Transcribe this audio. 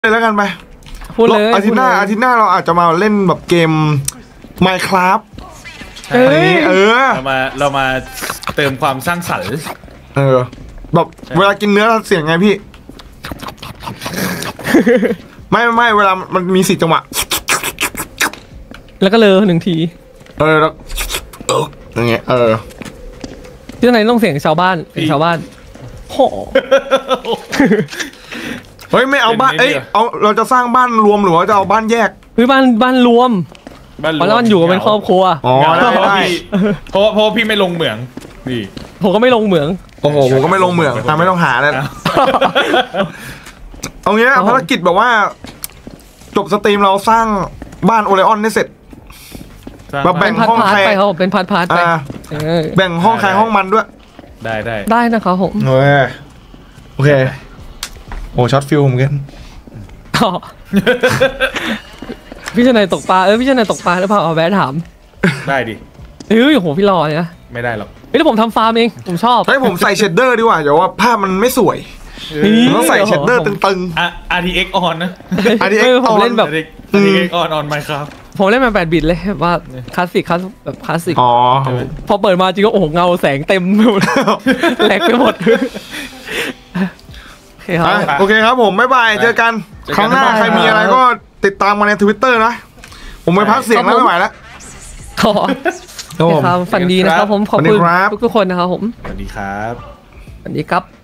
เลยแล้วกันไปพูดเลยอาทิตย์หน้าเราอาจจะมาเล่นแบบเกม Minecraft อันนี้เรามาเติมความสร้างสรรค์แบบเวลากินเนื้อเสียงไงพี่ ไม่เวลามันมี4 จังหวะแล้วก็เลย1 ทีแล้วอย่างเงี้ยที่ไหนต้องเสียงชาวบ้านโหเฮ้ยไม่เอาบ้านเราจะสร้างบ้านรวมหรือว่าจะเอาบ้านแยกบ้านรวมแล้วมันอยู่กันเป็นครอบครัวได้เพราะพี่ไม่ลงเหมืองนี่ผมก็ไม่ลงเหมืองโอ้โหผมก็ไม่ลงเหมืองไม่ต้องหาแล้วเอางี้ภารกิจแบบว่าจบสตรีมเราสร้างบ้านโอเลออนได้เสร็จมาแบ่งห้องใครไปเขาเป็นพาร์ทไปแบ่งห้องใครห้องมันด้วยได้นะครับผมโอเคโอ้ช็อตฟิลเหมือนกันพี่ชนายตกปลาพี่ชนายตกปลาแล้วพาเอาแวะถามได้ดิโหพี่รอเนี่ยไม่ได้หรอกแล้วผมทำฟาร์มเองผมชอบให้ผมใส่เชดเดอร์ดีกว่าเดี๋ยวว่าภาพมันไม่สวยต้องใส่เชดเดอร์ตึงๆRTX on นะ RTX ผมเล่นแบบ RTX on Minecraft ผมเล่นมา8 บิตเลยว่าคลาสสิกแบบคลาสสิกพอเปิดมาจริงก็โอ้โหเงาแสงเต็มแหลกไปหมดโอเคครับผมบ๊ายบายเจอกันครั้งหน้าใครมีอะไรก็ติดตามมาใน Twitter นะผมไปพักเสียงแล้วไม่ไหวแล้วครับฝันดีนะครับผมขอบคุณทุกคนนะครับผมสวัสดีครับสวัสดีครับ